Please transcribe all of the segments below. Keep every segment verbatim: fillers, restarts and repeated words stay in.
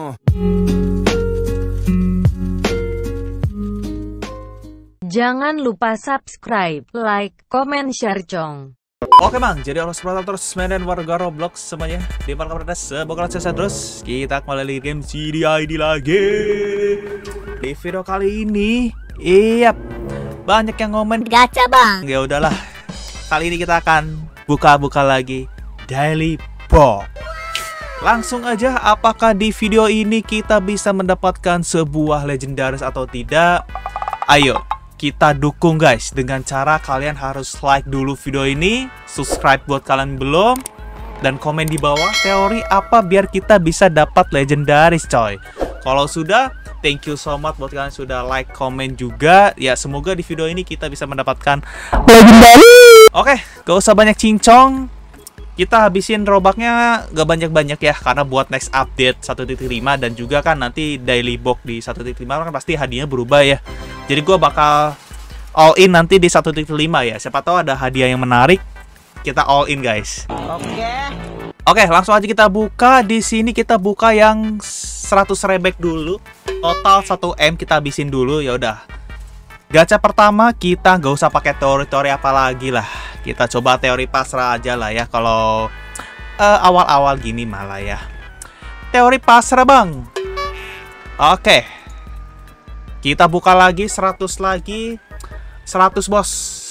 Jangan lupa subscribe, like, comment, share, cong. Oke bang, jadi harus berlatih terus main dan warga Roblox semuanya. Di mana kabar semoga sukses terus. Kita kembali di game C D I D lagi. Di video kali ini, iya banyak yang ngomen gacha bang. Ya udahlah, kali ini kita akan buka-buka lagi Daily Box. Langsung aja, apakah di video ini kita bisa mendapatkan sebuah legendaris atau tidak? Ayo kita dukung guys, dengan cara kalian harus like dulu video ini, subscribe buat kalian belum, dan komen di bawah teori apa biar kita bisa dapat legendaris coy. Kalau sudah, thank you so much buat kalian sudah like, komen juga. Ya semoga di video ini kita bisa mendapatkan legendaris. Oke, gak usah banyak cincong, kita habisin robaknya gak banyak-banyak ya, karena buat next update satu titik lima dan juga kan nanti daily box di satu titik lima kan pasti hadiahnya berubah ya. Jadi gue bakal all in nanti di satu titik lima ya. Siapa tahu ada hadiah yang menarik, kita all in guys. Oke. Oke, langsung aja kita buka. Di sini kita buka yang seratus rebek dulu. Total satu M kita habisin dulu ya udah. Gacha pertama kita gak usah pakai teori-teori apa lagi lah. Kita coba teori pasrah aja lah ya kalau uh, awal-awal gini malah ya. Teori pasrah bang. Oke. Kita buka lagi seratus lagi. seratus bos.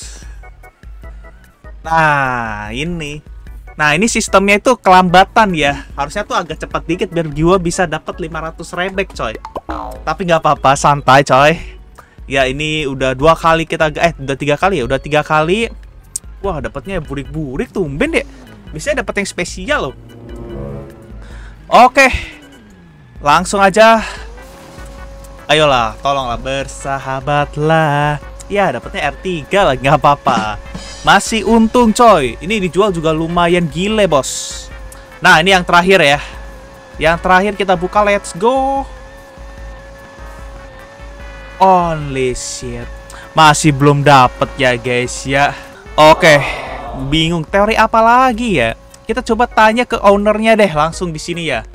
Nah ini. Nah ini sistemnya itu kelambatan ya. Harusnya tuh agak cepat dikit biar gua bisa dapat lima ratus rebek coy. Tapi nggak apa-apa, santai coy. Ya ini udah dua kali kita, eh udah tiga kali ya, udah tiga kali. Wah dapatnya burik-burik, tumben deh. Biasanya dapat yang spesial loh. Oke, langsung aja. Ayolah, tolonglah bersahabatlah. Ya dapatnya R tiga lagi, nggak apa-apa. Masih untung coy. Ini dijual juga lumayan gile bos. Nah ini yang terakhir ya. Yang terakhir kita buka, let's go. Only shit. Masih belum dapet ya guys ya. Oke, bingung teori apa lagi ya? Kita coba tanya ke ownernya deh langsung di sini ya.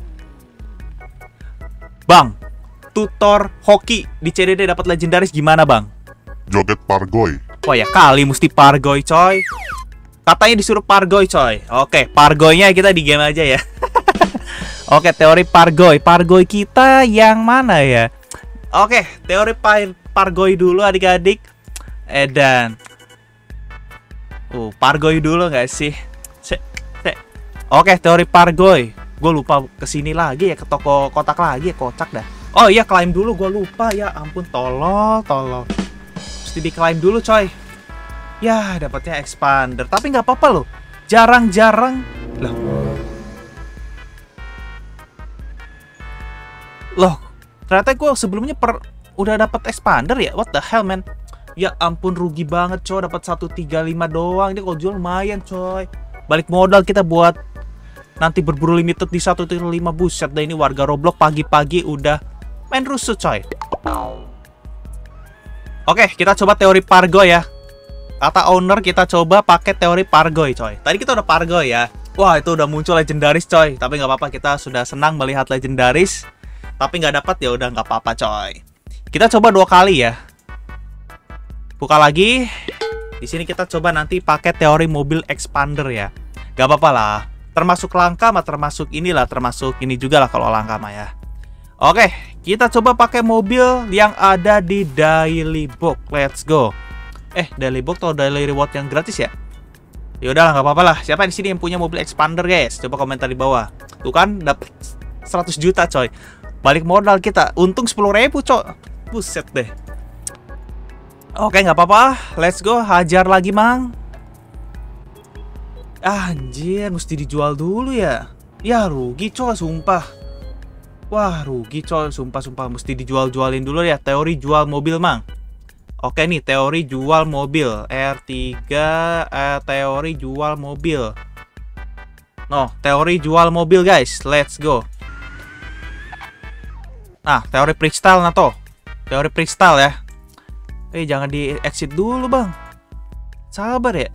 Bang, tutor hoki di C D D dapat legendaris gimana bang? Joget pargoy. Wah ya kali mesti pargoy coy. Katanya disuruh pargoy coy. Oke, pargoynya kita di game aja ya. Oke, teori pargoy. Pargoy kita yang mana ya? Oke, teori par pargoy dulu adik-adik. Edan. Uh, pargoy dulu nggak sih? Se se Oke, teori pargoy. Gue lupa kesini lagi ya, ke toko kotak lagi ya, kocak dah. Oh iya, climb dulu, gue lupa ya. Ampun, tolol, tolol. Mesti di climb dulu coy. Ya, dapatnya expander. Tapi nggak apa-apa loh. Jarang-jarang. Loh. Loh. Ternyata gue sebelumnya per udah dapat expander ya. What the hell man? Ya ampun, rugi banget coy, dapat seratus tiga puluh lima doang. Ini kalau jual lumayan coy. Balik modal kita buat nanti berburu limited di satu titik lima. Buset dah, ini warga Roblox pagi-pagi udah main rusuh coy. Oke, kita coba teori pargoy ya. Kata owner kita coba pakai teori pargoy coy. Tadi kita udah pargoy ya. Wah itu udah muncul legendaris coy. Tapi nggak apa-apa, kita sudah senang melihat legendaris. Tapi nggak dapat ya udah nggak apa-apa coy. Kita coba dua kali ya. Buka lagi. Di sini kita coba nanti pakai teori mobil expander ya. Gak apa-apa lah. Termasuk langka mah termasuk inilah, termasuk ini juga lah kalau langka mah ya. Oke, kita coba pakai mobil yang ada di daily box. Let's go. Eh, daily box atau daily reward yang gratis ya? Ya udahlah nggak apa-apa lah. Siapa di sini yang punya mobil expander guys? Coba komentar di bawah. Tuh kan dapat seratus juta coy. Balik modal kita, untung sepuluh ribu coy. Buset deh. Oke nggak apa-apa, let's go, hajar lagi mang. Anjir, mesti dijual dulu ya. Ya rugi coy, sumpah. Wah rugi coy, sumpah-sumpah. Mesti dijual-jualin dulu ya, teori jual mobil mang. Oke nih, teori jual mobil R tiga, eh, teori jual mobil. No, teori jual mobil guys, let's go. Nah, teori freestyle nah toh. Teori freestyle ya. Eh, jangan di exit dulu, Bang. Sabar ya.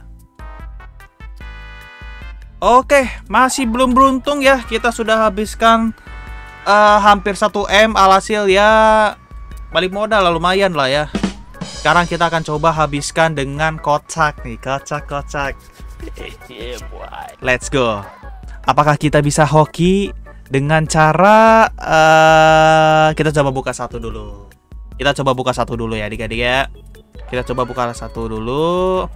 Oke, masih belum beruntung ya. Kita sudah habiskan uh, hampir satu M, alhasil ya balik modal lah, lumayan lah ya. Sekarang kita akan coba habiskan dengan kocak nih, kocak-kocak. Let's go. Apakah kita bisa hoki dengan cara uh, kita coba buka satu dulu. Kita coba buka satu dulu ya, adik-adik ya. Kita coba buka satu dulu.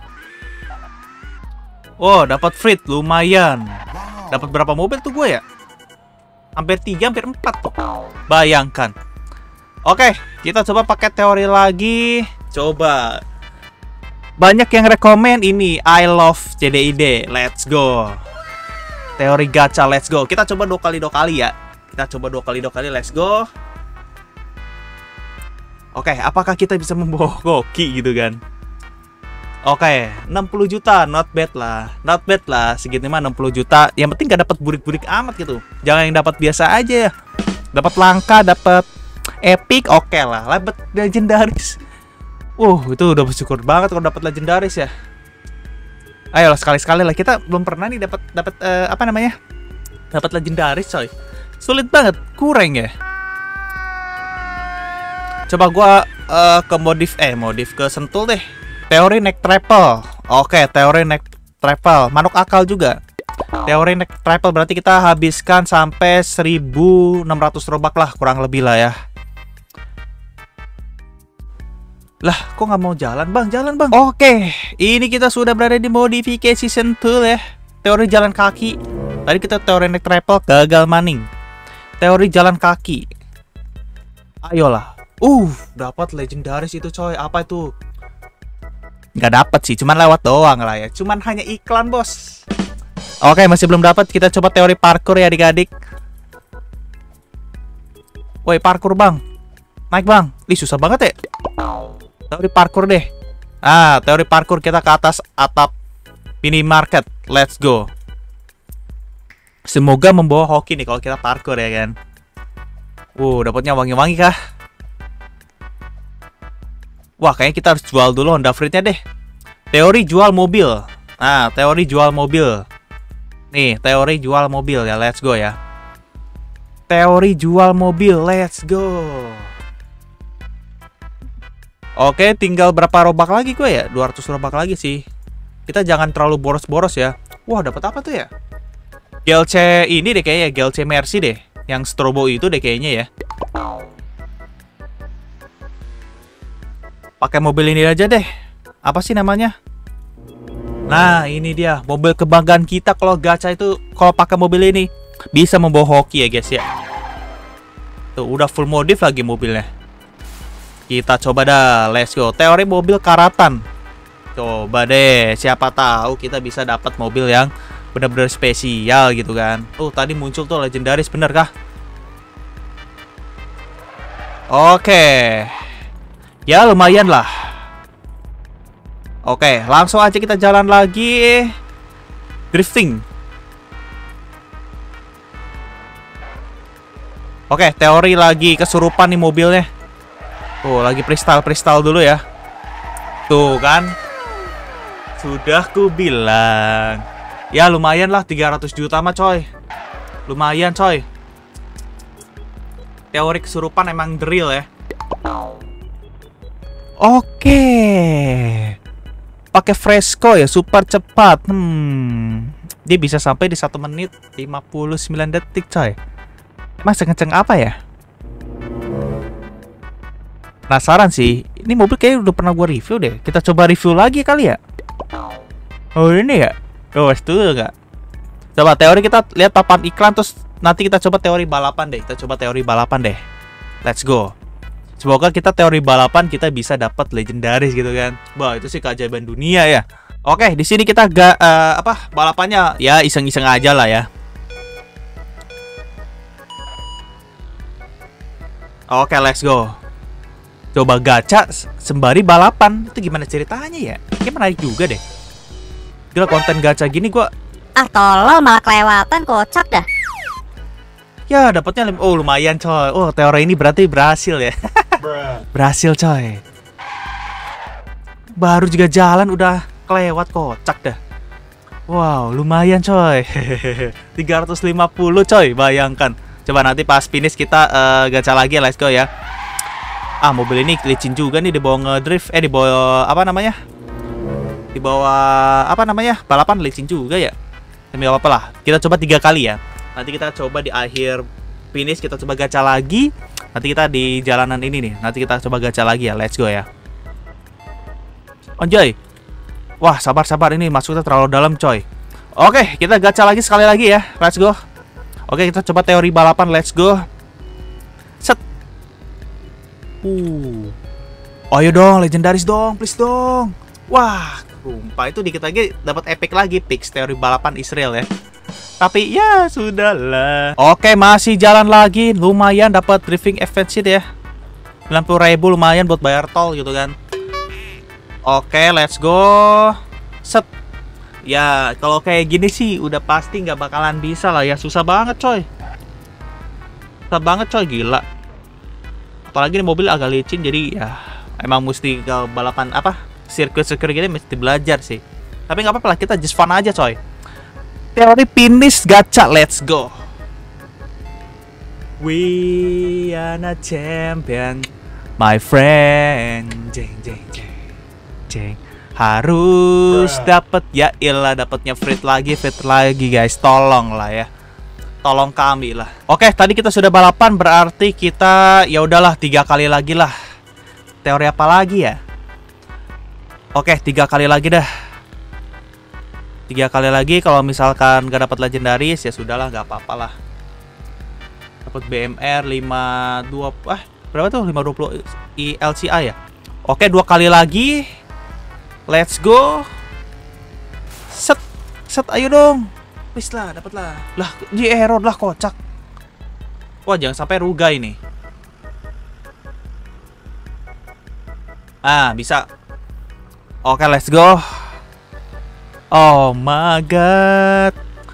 Oh, dapat free, lumayan. Dapat berapa mobil tuh gue ya? Hampir tiga, hampir empat tuh. Bayangkan. Oke, kita coba pakai teori lagi. Coba. Banyak yang rekomen ini I love C D I D. Let's go. Teori gacha, let's go. Kita coba dua kali dua kali ya. Kita coba dua kali dua kali, let's go. Oke, apakah kita bisa membawa hoki gitu kan? Oke, enam puluh juta, not bad lah. Not bad lah, segitu mah enam puluh juta. Yang penting gak dapat burik-burik amat gitu. Jangan yang dapat biasa aja ya. Dapat langka, dapat epic, oke okay lah. Dapat legendaris. Uh, itu udah bersyukur banget kalau dapat legendaris ya. Ayolah sekali-sekali lah. Kita belum pernah nih dapat dapat uh, apa namanya? Dapat legendaris, coy. Sulit banget, kurang ya. Coba gua uh, ke modif eh modif ke sentul deh. Teori neck triple. Oke, teori neck triple. Manuk akal juga. Teori neck triple berarti kita habiskan sampai seribu enam ratus robak lah, kurang lebih lah ya. Lah, kok nggak mau jalan, Bang? Jalan, Bang. Oke, ini kita sudah berada di modifikasi sentul ya. Teori jalan kaki. Tadi kita teori neck triple gagal maning. Teori jalan kaki. Ayolah. Uh, dapat legendaris itu, coy. Apa itu? Nggak dapat sih, cuman lewat doang lah ya. Cuman hanya iklan, bos. Oke, masih belum dapat. Kita coba teori parkour ya, adik-adik. Woi, parkour, Bang. Naik, Bang. Ih, susah banget ya. Teori parkour deh. Ah, teori parkour, kita ke atas atap minimarket. Let's go. Semoga membawa hoki nih kalau kita parkour ya kan. Uh, dapatnya wangi-wangi kah? Wah, kayaknya kita harus jual dulu Honda Freed-nya deh. Teori jual mobil. Nah, teori jual mobil. Nih, teori jual mobil ya. Let's go ya. Teori jual mobil. Let's go. Oke, tinggal berapa robak lagi gue ya? dua ratus robak lagi sih. Kita jangan terlalu boros-boros ya. Wah, dapat apa tuh ya? G L C ini deh kayaknya. G L C Mercy deh. Yang strobo itu deh kayaknya ya. Pakai mobil ini aja deh. Apa sih namanya? Nah, ini dia mobil kebanggaan kita kalau gacha itu. Kalau pakai mobil ini bisa membawa hoki ya guys ya. Tuh, udah full modif lagi mobilnya. Kita coba dah, let's go. Teori mobil karatan. Coba deh, siapa tahu kita bisa dapat mobil yang benar-benar spesial gitu kan. Oh, tadi muncul tuh legendaris, bener kah? Oke. Ya lumayan lah. Oke, langsung aja kita jalan lagi. Drifting. Oke, teori lagi kesurupan nih mobilnya. Tuh, lagi freestyle-freestyle dulu ya. Tuh kan. Sudah ku bilang. Ya lumayan lah, tiga ratus juta mah coy. Lumayan coy. Teori kesurupan emang drill ya. Oke. Pakai Fresco ya, super cepat. Hmm. Dia bisa sampai di satu menit lima puluh sembilan detik coy. Mas kenceng apa ya? Penasaran sih. Ini mobil kayaknya udah pernah gue review deh. Kita coba review lagi kali ya. Oh ini ya. Oh setuju nggak? Coba teori kita lihat papan iklan. Terus nanti kita coba teori balapan deh. Kita coba teori balapan deh. Let's go. Semoga kita teori balapan kita bisa dapat legendaris gitu kan. Wah, itu sih keajaiban dunia ya. Oke, di sini kita gak uh, apa balapannya ya iseng-iseng aja lah ya. Oke, let's go. Coba gacha sembari balapan. Itu gimana ceritanya ya? Kayaknya menarik juga deh. Gila, konten gacha gini gua. Ah, tolong malah kelewatan, kocak dah. Ya, dapatnya oh lumayan coy. Oh, teori ini berarti berhasil ya. Berhasil coy. Baru juga jalan udah kelewat, kocak dah. Wow, lumayan coy. tiga ratus lima puluh coy, bayangkan. Coba nanti pas finish kita uh, gacha lagi, let's go ya. Ah, mobil ini licin juga nih, dibawa ngedrift, eh dibawa apa namanya? Dibawa apa namanya? Balapan licin juga ya. Tapi gak apa-apa lah. Kita coba tiga kali ya. Nanti kita coba di akhir finish kita coba gacha lagi. Nanti kita di jalanan ini nih. Nanti kita coba gacha lagi ya. Let's go ya. Anjay. Wah, sabar-sabar, ini masuknya terlalu dalam, coy. Oke, kita gacha lagi sekali lagi ya. Let's go. Oke, kita coba teori balapan. Let's go. Set. Uh. Oh, ayo dong, legendaris dong, please dong. Wah, sumpah itu dikit lagi dapat epic lagi, Pix teori balapan Israel ya. Tapi ya sudahlah. Oke, masih jalan lagi, lumayan dapat drifting advantage ya. sembilan puluh ribu lumayan buat bayar tol gitu kan. Oke, let's go. Set. Ya, kalau kayak gini sih udah pasti nggak bakalan bisa lah ya, susah banget coy. Susah banget coy, gila. Apalagi ini mobil agak licin, jadi ya emang mesti ke balapan apa sirkuit-sirkuit gini mesti belajar sih. Tapi nggak apa-apa lah, kita just fun aja coy. Teori finish gacha, let's go. We are not champion, my friend. Jeng jeng jeng jeng. Harus dapat ya, ilah dapatnya free lagi, free lagi guys. Tolong lah ya. Tolong kami lah. Oke, tadi kita sudah balapan, berarti kita ya udahlah tiga kali lagi lah. Teori apa lagi ya? Oke, tiga kali lagi dah. Tiga kali lagi, kalau misalkan gak dapat legendaris ya sudahlah, gak apa-apa lah. Dapat B M R lima dua, ah berapa tuh? lima dua puluh I L C A ya. Oke, dua kali lagi. Let's go. Set, set, ayo dong. Please lah, dapat lah. Lah, di error lah, kocak. Wah, jangan sampai rugai nih. Ah, bisa. Oke, let's go. Oh my god.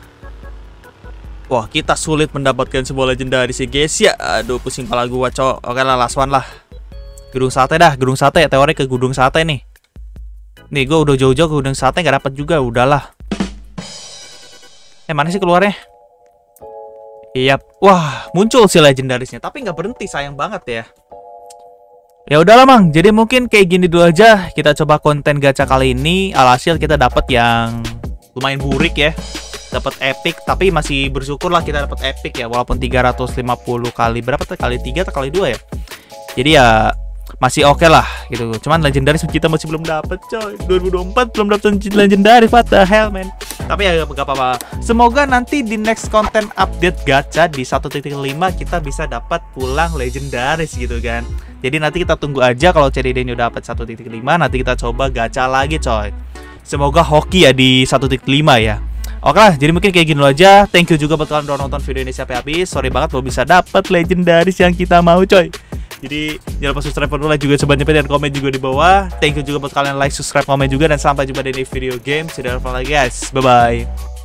Wah, kita sulit mendapatkan sebuah legendaris sih guys ya. Aduh, pusing kepala gua, cowok. Oke lah, last one lah. Gedung sate dah, gedung sate. Teori ke gedung sate nih. Nih, gua udah jauh-jauh ke gedung sate nggak dapat juga, udahlah. Eh, mana sih keluarnya? Iya, wah, muncul si legendarisnya, tapi nggak berhenti, sayang banget ya. Ya udahlah, Mang. Jadi mungkin kayak gini dulu aja. Kita coba konten gacha kali ini. Alhasil kita dapat yang lumayan burik ya. Dapat epic, tapi masih bersyukur lah kita dapat epic ya, walaupun tiga ratus lima puluh kali berapa tuh? Kali tiga atau kali dua ya. Jadi ya masih oke okay lah gitu. Cuman legendaris kita masih belum dapat, coy. dua ribu dua puluh empat belum dapat legendaris, what the hell, man. Tapi ya gak apa-apa. Semoga nanti di next konten update gacha di satu titik lima kita bisa dapat pulang legendaris gitu kan. Jadi nanti kita tunggu aja kalau C D D-nya udah dapat satu titik lima, nanti kita coba gacha lagi, coy. Semoga hoki ya di satu titik lima ya. Oke lah, jadi mungkin kayak gini dulu aja. Thank you juga buat kalian udah nonton video ini sampai habis. Sorry banget kalau bisa dapat legendaris yang kita mau, coy. Jadi jangan lupa subscribe dulu, like juga, coba nyepet dan komen juga di bawah. Thank you juga buat kalian like, subscribe, komen juga, dan sampai jumpa di video game. Sudah lagi guys, bye bye.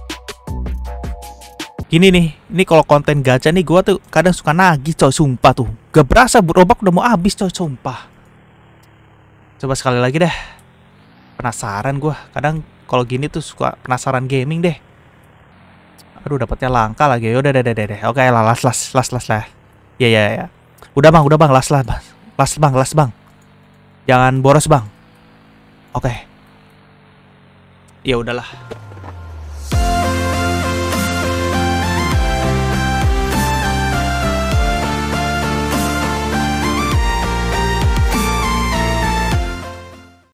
Gini nih, ini kalau konten gacha nih gua tuh kadang suka nagih, coy, sumpah tuh. Gak berasa Robak udah mau habis, coy, sumpah. Coba sekali lagi deh. Penasaran gua. Kadang kalau gini tuh suka penasaran gaming deh. Aduh, dapatnya langka lagi. Udah deh deh deh. Oke lah, las las las las lah. Ya ya ya. Udah bang, udah bang, las lah bang. Las bang, las bang. Jangan boros bang. Oke. Ya udahlah.